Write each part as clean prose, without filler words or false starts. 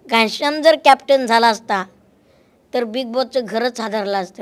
घनश्याम जर कॅप्टन झाला असता तर बिग बॉसचं घरच हादरलं असतं.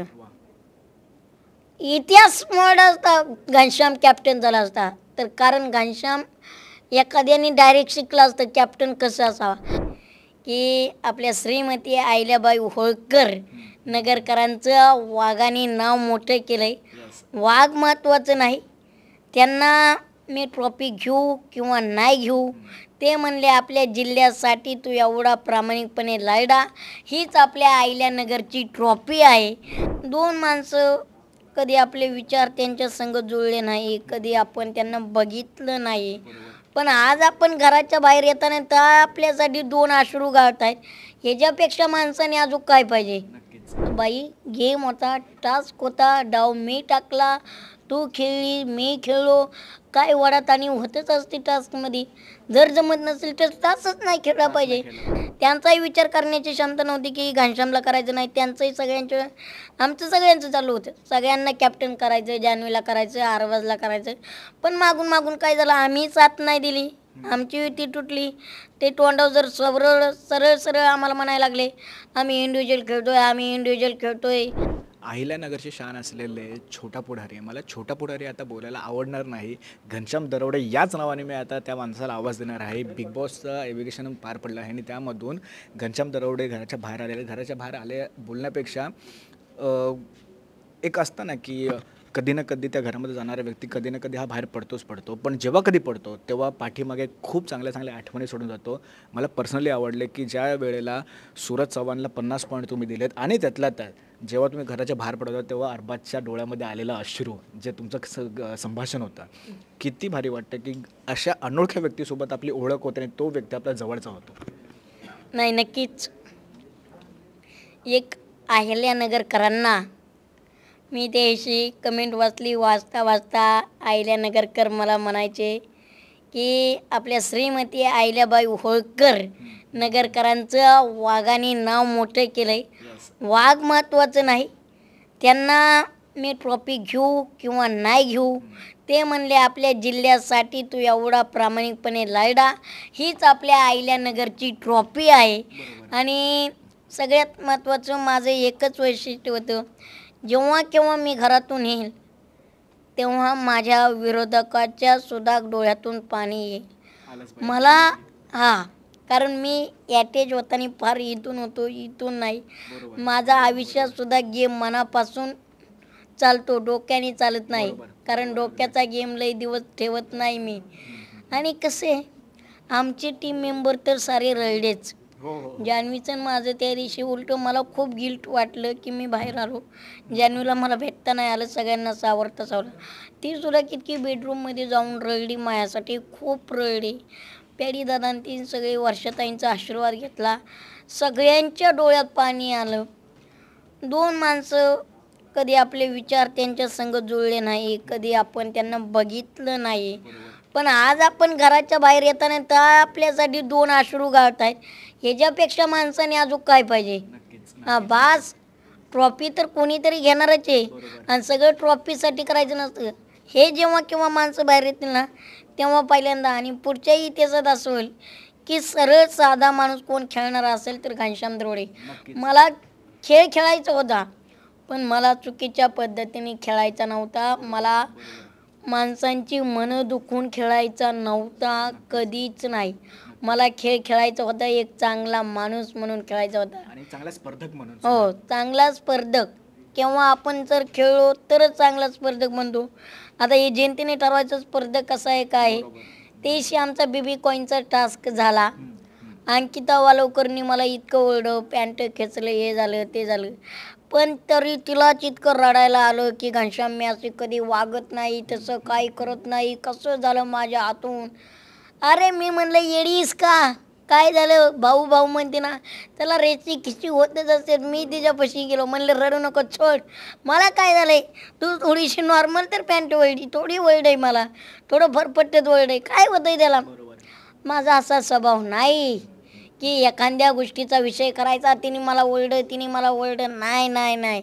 इतिहास मोडा असता घनश्याम कॅप्टन झाला असता तर. कारण घनश्याम एखाद्याने डायरेक्ट शिकला असतं कॅप्टन कसं असावा. की आपल्या श्रीमती अहिल्याबाई होळकर नगरकरांचं वाघाने नाव मोठं केलं आहे. वाघ महत्त्वाचं नाही, त्यांना मी ट्रॉफी घेऊ किंवा नाही घेऊ, ते म्हणले आपल्या जिल्ह्यासाठी तू एवढा प्रामाणिकपणे लढा, हीच आपल्या अहिल्यानगरची ट्रॉफी आहे. दोन माणसं कधी आपले विचार त्यांच्या संग जुळले नाही, कधी आपण त्यांना बघितलं नाही. पण आज आपण घराच्या बाहेर येताना तर आपल्यासाठी दोन अश्रू गाळत आहेत. ह्याच्यापेक्षा माणसाने अजून काय पाहिजे. बाई गेम होता, टास्क होता, डाव मी टाकला, तू खेळली, मी खेळलो, काय वडाताणी होतच असते टास्कमध्ये. जर जमत नसेल तर तासच नाही खेळला पाहिजे. त्यांचाही विचार करण्याची क्षमता नव्हती की घनश्यामला करायचं नाही. त्यांचंही सगळ्यांचं, आमचं सगळ्यांचं चालू होतं, सगळ्यांना कॅप्टन करायचं, जान्हवीला करायचं, आरवाजला करायचं. पण मागून मागून काय झालं, आम्ही साथ नाही दिली, आमची युती तुटली. ते तोंडावर जर सरळ सरळ आम्हाला म्हणायला लागले आम्ही इंडिव्हिज्युअल खेळतोय, आम्ही इंडिव्हिज्युअल खेळतोय. अहिल्यानगरचे शान असलेले छोटा पुढारी, मला छोटा पुढारी आता बोलायला आवडणार नाही. घनश्याम दरोडे याच नावाने मी आता त्या माणसाला आवाज देणार आहे. बिग बॉसचं एव्हिगेशन पार पडलं आहे आणि त्यामधून घनश्याम दरोडे घराच्या बाहेर आलेले. घराच्या बाहेर आले बोलण्यापेक्षा एक असतं ना की कधी ना कधी त्या घरामध्ये जाणारा व्यक्ती कधी ना कधी हा बाहेर पडतो. पण जेव्हा कधी पडतो तेव्हा पाठीमागे खूप चांगल्या आठवणी सोडून जातो. मला पर्सनली आवडले की ज्या वेळेला सूरज चव्हाणला 50 पॉईंट तुम्ही दिलेत आणि त्यातल्या त्यात जेव्हा तुम्ही घराच्या बाहेर पडता तेव्हा अरबाजच्या डोळ्यामध्ये आलेला अश्रू, जे तुमचं संभाषण होतं, किती भारी वाटतं की अशा अनोळख्या व्यक्तीसोबत आपली ओळख होते आणि तो व्यक्ती आपल्या जवळचा होतो. नाही, नक्कीच. एक अहिल्यानगरकरांना मी त्याशी कमेंट वाचता अहिल्यानगरकर मला म्हणायचे की आपल्या श्रीमती अहिल्याबाई होळकर नगरकरांचं वाघाने नाव मोठं केलं आहे. वाघ महत्त्वाचं नाही, त्यांना मी ट्रॉफी घेऊ किंवा नाही घेऊ, ते म्हणले आपल्या जिल्ह्यासाठी तू एवढा प्रामाणिकपणे लढा, हीच आपल्या अहिल्यानगरची ट्रॉफी आहे. आणि सगळ्यात महत्त्वाचं माझं एकच वैशिष्ट्य होतं, जेव्हा केव्हा मी घरातून येईल तेव्हा माझ्या विरोधकाच्या सुद्धा डोळ्यातून पाणी येईल मला. कारण मी ॲटेज होताना फार इथून होतो, इथून नाही. माझा आयुष्यातसुद्धा गेम मनापासून चालतो, डोक्याने चालत नाही. कारण डोक्याचा गेम लई दिवस ठेवत नाही मी. आणि कसे आमचे टीम मेंबर तर सारे रळडेच. जान्हवीचं माझं त्या दिवशी उलटं मला खूप गिल्ट वाटलं की मी बाहेर आलो, जान्हवीला मला भेटता नाही आलं, सगळ्यांना सावरलं. ती सुद्धा किती बेडरूममध्ये जाऊन रडली, माझ्यासाठी खूप रडली. प्याडी दादांनी ती सगळे वर्षाताईंचा आशीर्वाद घेतला, सगळ्यांच्या डोळ्यात पाणी आलं. दोन माणसं कधी आपले विचार त्यांच्या संग जुळले नाही, कधी आपण त्यांना बघितलं नाही. पण आज आपण घराच्या बाहेर येताना तर आपल्यासाठी दोन अश्रू गाळत आहेत. ह्याच्यापेक्षा माणसाने अजून काय पाहिजे. बास, ट्रॉफी तर कोणीतरी घेणारच आहे आणि सगळं ट्रॉफीसाठी करायचं नसतं. हे जेव्हा केव्हा माणसं बाहेर येतील ना तेव्हा पहिल्यांदा. आणि पुढच्याही इतिहासात असं होईल की सरळ साधा माणूस कोण खेळणार असेल तर घनश्याम दरोडे. मला खेळ खेळायचा होता पण मला चुकीच्या पद्धतीने खेळायचा नव्हता. मला माणसांची मनं दुखून खेळायचा नव्हता, कधीच नाही. मला खेळ खेळायचा होता एक चांगला माणूस म्हणून खेळायचा होता आणि चांगला स्पर्धक म्हणून. हो, चांगला स्पर्धक. केव्हा आपण जर खेळलो तरच चांगला स्पर्धक म्हणतो. आता हे जयंतीने ठरवायचं स्पर्धक कसा आहे काय. तेशी आमचा बेबी कॉईनचा टास्क झाला. अंकिता वालवकरनी मला इतकं ओरडलं, पॅन्ट खेचलं, हे झालं ते झालं. पण तरी तिलाच इतकं रडायला आलं की घनश्याम मी असे कधी वागत नाही, तसं काही करत नाही, कसं झालं माझ्या हातून. अरे मी म्हणलं येडीस का, काय झालं. भाऊ भाऊ म्हणते ना, त्याला रेची खिची होतच असते. मी तिच्यापाशी गेलो, म्हणलं रडू नको, छोड, मला काय झालंय, तू थोडीशी नॉर्मल तर पॅन्ट वळली, थोडी वळड आहे, मला थोडं भरपट्ट्यात वळड आहे, काय होतंय त्याला. माझा असा स्वभाव नाही की एखाद्या गोष्टीचा विषय करायचा, तिने मला ओरडं, नाही नाही नाही,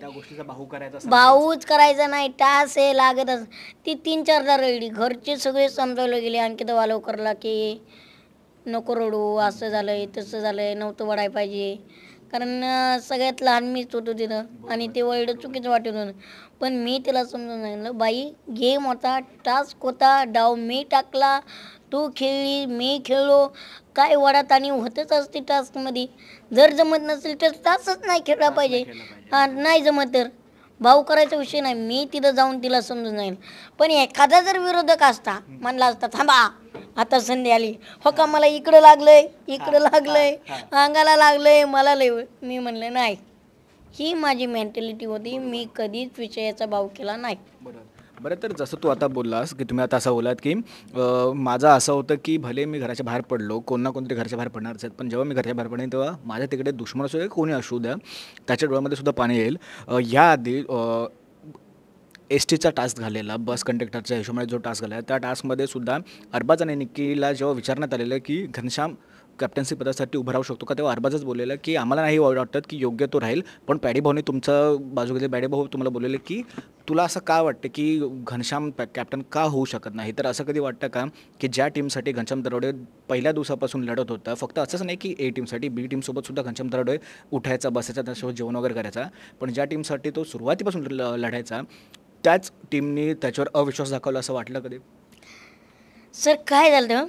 भाऊच करायचा नाही. टास हे लागतच. ती 3-4दा रडली. घरचे सगळे समजावलं गेले अंकिता वालवकरला की नको रडू, असं झालं आहे तसं झालं आहे, नव्हतं वाढायला पाहिजे. कारण सगळ्यात लहान मीच होतो तिथं आणि ते वळलं चुकीचं वाटत होतं. पण मी तिला समजून सांगितलं, बाई गेम होता, टास्क होता, डाव मी टाकला, तू खेळली, मी खेळलो, काय वडात आणि होतच असते टास्कमध्ये. जर जमत नसेल तर तासच नाही खेळला पाहिजे. नाही जमत तर भाऊ करायचा विषय नाही. मी तिथं जाऊन तिला समजून जाईल. पण एखादा जर विरोधक असता म्हणला असता, थांबा आता संधी आली, हो का मला इकडं लागलंय, इकडं लागलंय, अंगाला लागलंय, मला लय, मी म्हणलं नाही. ही माझी मेंटॅलिटी होती. मी कधीच विषयाचा भाव केला नाही. बरं, तर जसं तू आता बोललास की तुम्ही आता असं बोलात की माझं असं होतं की भले मी घराच्या बाहेर पडलो, कोण ना कोणतरी घराच्या बाहेर पडणारच आहेत, पण जेव्हा मी घराच्या बाहेर पडेन तेव्हा माझ्या तिकडे दुश्मन असू दे, कोणी असू द्या, त्याच्या डोळ्यामध्ये सुद्धा पाणी येईल. याआधी एस टीचा टास्क झालेला, बस कंडक्टरच्या हिशोबाने जो टास्क झाला त्या टास्कमध्ये सुद्धा अरबाज आणि निक्कीला जेव्हा विचारण्यात आलेलं की घनश्याम कॅप्टन्सी पदासाठी उभं राहू शकतो का, तेव्हा अरबाजच बोललेलं की आम्हाला नाही वाटत की योग्य तो राहील, पण पॅडी भाऊने तुमचं बाजू घेतली. पॅडी भाऊ तुम्हाला बोललेले की तुला असं का वाटतं की घनश्याम कॅप्टन का होऊ शकत नाही. तर असं कधी वाटतं का की ज्या टीमसाठी घनश्याम दरोडे पहिल्या दिवसापासून लढत होता, फक्त असंच नाही की ए टीमसाठी, बी टीमसोबत सुद्धा घनश्याम दरोडे उठायचा, बसायचा, त्यासोबत जेवण वगैरे करायचा, पण ज्या टीमसाठी तो सुरुवातीपासून लढायचा त्याच टीमनी त्याच्यावर अविश्वास दाखवला असं वाटलं कधी? सर काय झालं,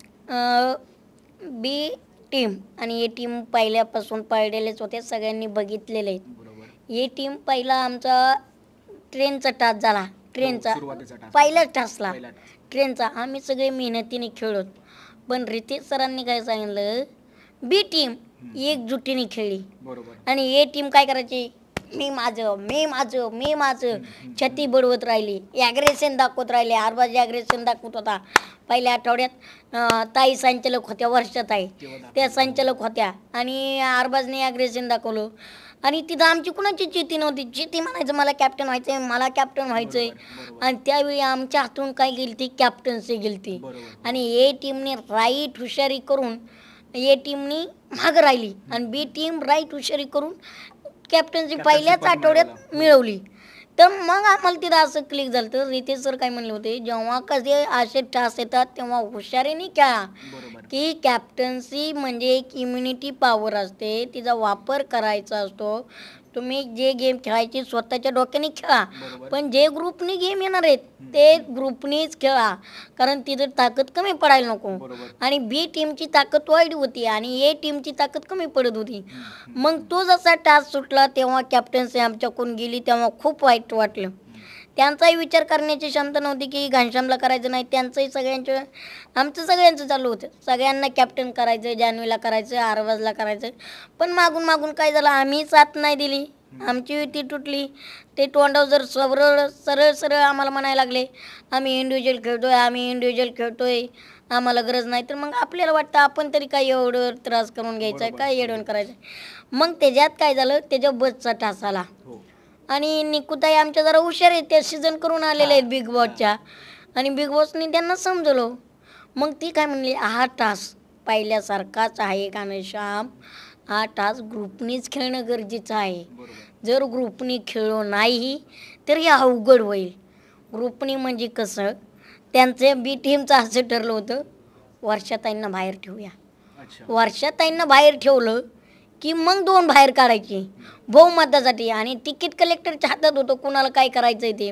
बी टीम आणि ए टीम पहिल्यापासून पाळलेलेच होते, सगळ्यांनी बघितलेले आहेत. ए टीम पहिला आमचा ट्रेनचा टास्क झाला, ट्रेनचा पहिलाच टास्कला ट्रेनचा, आम्ही सगळे मेहनतीने खेळलो. पण रितेश सरांनी काय सांगितलं, बी टीम एकजुटीने खेळली आणि ए टीम काय करायची, मी माझं मी माझं मी माझं छती बडवत राहिली, ॲग्रेशन दाखवत राहिले. अरबाज ॲग्रेशन दाखवत होता. पहिल्या आठवड्यात ताई संचालक होत्या, वर्षात आहे त्या संचालक होत्या आणि अरबाजने ॲग्रेशन दाखवलं आणि तिथं आमची कुणाची चिती नव्हती. चिती म्हणायचं मला कॅप्टन व्हायचं आहे, मला कॅप्टन व्हायचं आहे. आणि त्यावेळी आमच्या हातून काय गेली ती कॅप्टन्सी गेली ती आणि ए टीमने राईट हुशारी करून ए टीमनी मागं राहिली आणि बी टीम राईट हुशारी करून कॅप्टन्सी पहिल्याच आठवड्यात मिळवली. तर मग आम्हाला तिथं असं क्लिक झालं. तर रितेश सर काय म्हणले होते, जेव्हा कधी असे टास्क येतात तेव्हा हुशारीने खेळा, की कॅप्टन्सी म्हणजे एक इम्युनिटी पॉवर असते, तिचा वापर करायचा असतो. तुम्ही जे गेम खेळायची स्वतःच्या डोक्याने खेळा, पण जे ग्रुपनी गेम येणार आहेत ते ग्रुपनीच खेळा, कारण तिथं ताकद कमी पडायला नको. आणि बी टीमची ताकद वाईट होती आणि ए टीमची ताकद कमी पडत होती. मग तो जसा टास्क सुटला तेव्हा कॅप्टन्सी आमच्याकडून गेली, तेव्हा खूप वाईट वाटलं. त्यांचाही विचार करण्याची क्षमता नव्हती की घनश्यामला करायचं नाही, त्यांचंही सगळ्यांचं आमचं सगळ्यांचं चालू होतं, सगळ्यांना कॅप्टन करायचं, जान्हवीला करायचं, अरबाजला करायचं. पण मागून मागून काय झालं, आम्ही साथ नाही दिली, आमची युती तुटली. ते तोंडावर जर सरळ सरळ आम्हाला म्हणायला लागले, आम्ही इंडिव्हिज्युअल खेळतोय, आम्ही इंडिव्हिज्युअल खेळतोय, आम्हाला गरज नाही. तर मग आपल्याला वाटतं आपण तरी काय एवढं त्रास करून घ्यायचं आहे, काय येडवण करायचं. मग त्याच्यात काय झालं, त्याच्या बसचा टास आला आणि निकुताई आमच्या जरा हुशार आहेत, त्या सीझन करून आलेल्या आहेत बिग बॉसच्या आणि बिग बॉसनी त्यांना समजवलं. मग ती काय म्हणली, हा टास्क पहिल्यासारखाच आहे घनश्याम, हा टास्क ग्रुपनीच खेळणं गरजेचं आहे. जर ग्रुपनी खेळलो नाही तर हे अवघड होईल. ग्रुपनी म्हणजे कसं, त्यांचं बी टीमचं असं ठरलं होतं, वर्षाताईंना बाहेर ठेवूया. वर्षाताईंना बाहेर ठेवलं की मग 2 बाहेर काढायची बहुमतासाठी आणि तिकीट कलेक्टरच्या हातात होतं कुणाला काय करायचं आहे ते.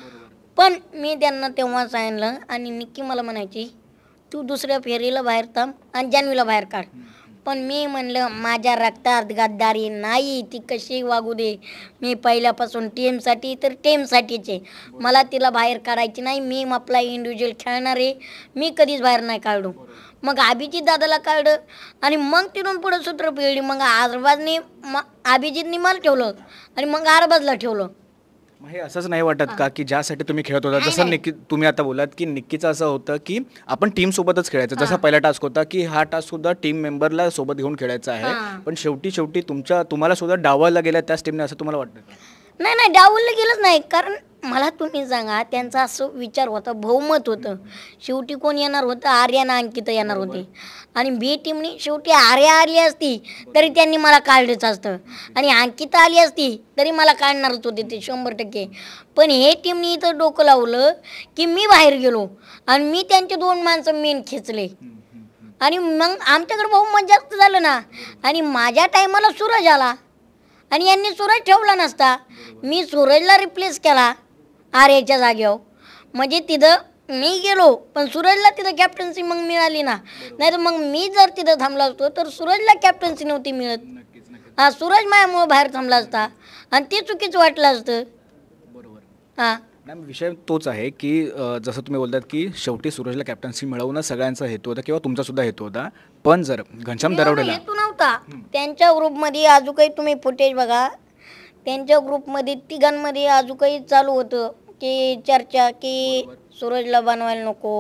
पण मी त्यांना तेव्हा सांगितलं आणि निक्की मला म्हणायची, तू दुसऱ्या फेरीला बाहेर थांब आणि जान्हवीला बाहेर काढ. पण मी म्हणलं माझ्या रक्तात गद्दारी नाही, ती कशी वागू दे, मी पहिल्यापासून टीमसाठी तर टीमसाठीचे, मला तिला बाहेर काढायची नाही, मी आपला इंडिव्हिज्युअल खेळणार आहे, मी कधीच बाहेर नाही काढू. मग अभिजित दादाला काढलं आणि मग तिथून पुढं सूत्र पिळली. मग अरबाजने अभिजितनी मला ठेवलं आणि मग अरबाजला ठेवलं. मग हे असंच नाही वाटत का की ज्यासाठी तुम्ही खेळत होता, जसं निक्की तुम्ही आता बोलात की निक्कीचं असं होतं की आपण टीमसोबतच खेळायचं, जसा पहिला टास्क होता की हा टास्क सुद्धा टीम मेंबरला सोबत घेऊन खेळायचा आहे, पण शेवटी तुम्हाला सुद्धा डावायला गेल्या त्याच टीमने, असं तुम्हाला वाटतं? नाही डावललं गेलंच नाही, कारण मला तुम्ही सांगा, त्यांचा असं विचार होता, बहुमत होतं. शेवटी कोण येणार होतं, आर्या ना अंकिता येणार होते आणि बी टीमनी शेवटी आर्या आली असती तरी त्यांनी मला काढलंच असतं आणि अंकिता आली असती तरी मला काढणारच होते ते 100%. पण हे टीमनी इथं डोकं लावलं की मी बाहेर गेलो आणि मी त्यांचे 2 माणसं मेन खेचले आणि मग आमच्याकडे बहुमत जास्त झालं ना. आणि माझ्या टायमाला सूरज आला आणि यांनी सूरज ठेवला नसता, मी सूरजला रिप्लेस केला आर्याच्या जागेवर. म्हणजे तिथं मी गेलो पण सूरजला तिथं कॅप्टन्सी मग मिळाली ना. नाही तर मग मी जर तिथं थांबला असतो तर सूरजला कॅप्टन्सी नव्हती मिळत. हां, सूरज माझ्यामुळं बाहेर थांबला असता आणि ते चुकीचं वाटलं असतं. हां, मॅम विषय तोच आहे की जसं तुम्ही बोलतात की शेवटी सूरजला कॅप्टन्सी मिळवणं सगळ्यांचा हेतू होता किंवा तुमचासुद्धा हेतू होता. पण जर घनश्याम दरावडेला हेतू नव्हता. त्यांच्या ग्रुपमध्ये अजून काही तुम्ही फुटेज बघा, त्यांच्या ग्रुपमध्ये तिघांमध्ये अजून काही चालू होतं की चर्चा की सूरजला बनवायला नको,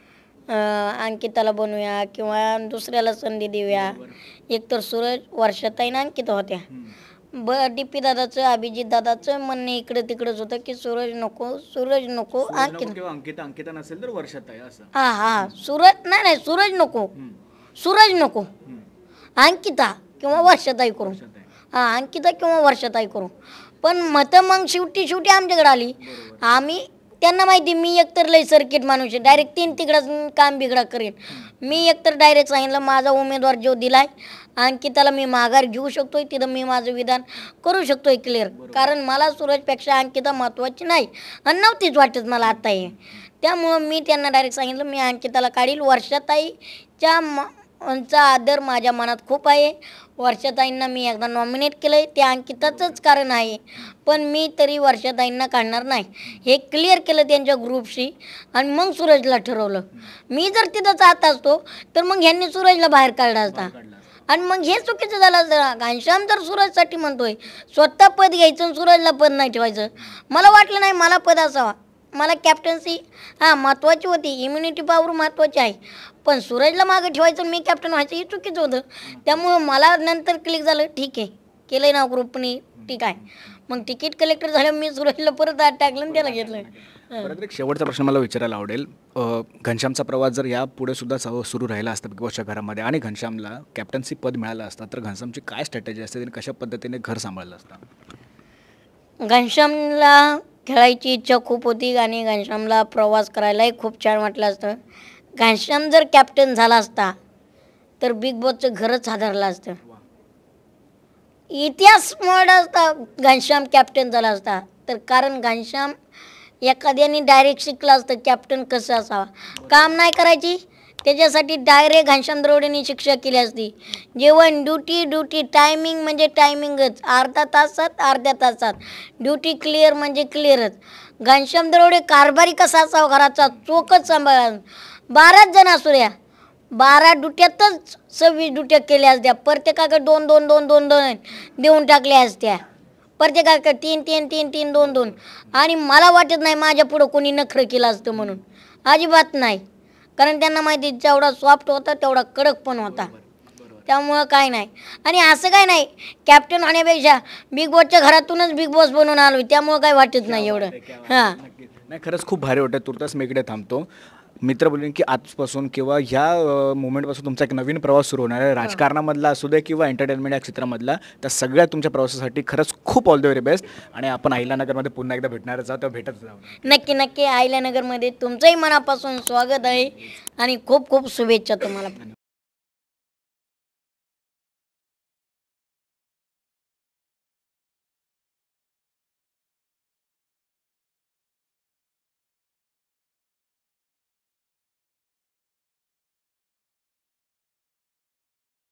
अंकिताला बनवूया किंवा दुसऱ्याला संधी देऊया. एकतर सूरज, वर्षाताईनं अंकिता होत्या. डी पी दादाचं, अभिजित दादाचं म्हणणं इकडं तिकडंच होतं की सूरज नको, सूरज नको, अंकिता. किंवा अंकिता नसेल तर वर्षात आहे असं. हां, सूरज नाही, सूरज नको, सूरज नको, अंकिता किंवा वर्षाताई करू. हां, अंकिता किंवा वर्षाताई करू. पण मतं मग शेवटी आमच्याकडे आली. आम्ही त्यांना माहिती मी एकतर लय सर्किट माणूस आहे, डायरेक्ट 3 तिकडं काम बिघडा करेन. मी एकतर डायरेक्ट सांगितलं माझा उमेदवार जो दिलाय अंकिताला मी माघार घेऊ शकतोय, तिथं मी माझं विधान करू शकतोय क्लिअर. कारण मला सूरजपेक्षा अंकिता महत्त्वाची नाही आणि नव्हतीच वाटत मला आत्ता हे. त्यामुळं मी त्यांना डायरेक्ट सांगितलं मी अंकिताला काढील. वर्षाताईच्या चा आदर माझ्या मनात खूप आहे. वर्षाताईंना मी एकदा नॉमिनेट केलं आहे, ते अंकिताचंच कारण आहे. पण मी तरी वर्षाताईंना काढणार नाही हे क्लिअर केलं त्यांच्या ग्रुपशी आणि मग सूरजला ठरवलं. मी जर तिथं जात असतो तर मग ह्यांनी सूरजला बाहेर काढला असता आणि मग हे चुकीचं झालं असतं. घनश्याम तर सूरजसाठी म्हणतोय, स्वतः पद घ्यायचं आणि सूरजला पद नाही ठेवायचं. मला वाटलं नाही मला पद असावा. मला कॅप्टन्सी महत्त्वाची होती, इम्युनिटी पॉवर महत्त्वाची आहे. पण सूरजला मागं ठेवायचं आणि मी कॅप्टन व्हायचं हे चुकीचं होतं. त्यामुळं मला नंतर क्लिक झालं, ठीक आहे केलं आहे ना ग्रुपनी, ठीक आहे. मग तिकीट कलेक्टर झालं, मी सूरजला परत आत टाकलं आणि त्याला घेतलं. परत एक शेवटचा प्रश्न मला विचारायला आवडेल. घनश्यामचा प्रवास जर यापुढे सुद्धा सुरू राहिला असता बिग बॉसच्या घरामध्ये आणि घनश्यामला कॅप्टन्सी पद मिळालं असतं तर घनश्यामची काय स्ट्रॅटेजी असते आणि कशा पद्धतीने घर सांभाळलं असतं? घनश्यामला खेळायची इच्छा खूप होती आणि घनश्यामला प्रवास करायलाही खूप छान वाटलं असतं. घनश्याम जर कॅप्टन झाला असता तर बिग बॉसचं घरच हादरलं असतं. इतिहास मोडा असता घनश्याम कॅप्टन झाला असता तर. कारण घनश्याम एखाद्याने डायरेक्ट शिकलं असतं कॅप्टन कसं असावा. काम नाही करायची त्याच्यासाठी डायरेक्ट घनश्याम दरोडेने शिक्षा केली असती. जेवण ड्युटी टायमिंग म्हणजे टायमिंगच, अर्ध्या तासात ड्युटी क्लिअर म्हणजे क्लिअरच. घनश्याम दरोडे कारभारी कसा असावा घराचा, चोखच सांभाळा. 12 जण असू द्या, 12 ड्युट्यातच 26 ड्युट्या केल्या असत्या. प्रत्येकाकडे 2 देऊन टाकल्या असत्या. प्रत्येकाकडे 3 2 आणि मला वाटत नाही माझ्या पुढं कोणी नखरं केलं असतं म्हणून. अजिबात नाही. कारण त्यांना माहिती जेवढा सॉफ्ट होता तेवढा कडक पण होता. त्यामुळं काय नाही. आणि असं काय नाही, कॅप्टन होण्यापेक्षा बिग बॉसच्या घरातूनच बिग बॉस बनवून आलो, त्यामुळं काय वाटत नाही एवढं. हां, नाही खरंच खूप भारी वाटतं. तुर्तास मी इकडे थांबतो. मित्र बोलून की आजपासून किंवा ह्या मुवमेंटपासून तुमचा एक नवीन प्रवास सुरू होणार आहे. राजकारणामधला असू दे किंवा एंटरटेनमेंट या क्षेत्रामधला, त्या सगळ्या तुमच्या प्रवासासाठी खरंच खूप ऑल द व्हेरी बेस्ट. आणि आपण अहिल्यानगरमध्ये पुन्हा एकदा भेटणारच आहोत, तेव्हा भेटत जाऊ. नक्की अहिल्यानगरमध्ये तुमचंही मनापासून स्वागत आहे आणि खूप शुभेच्छा तुम्हाला.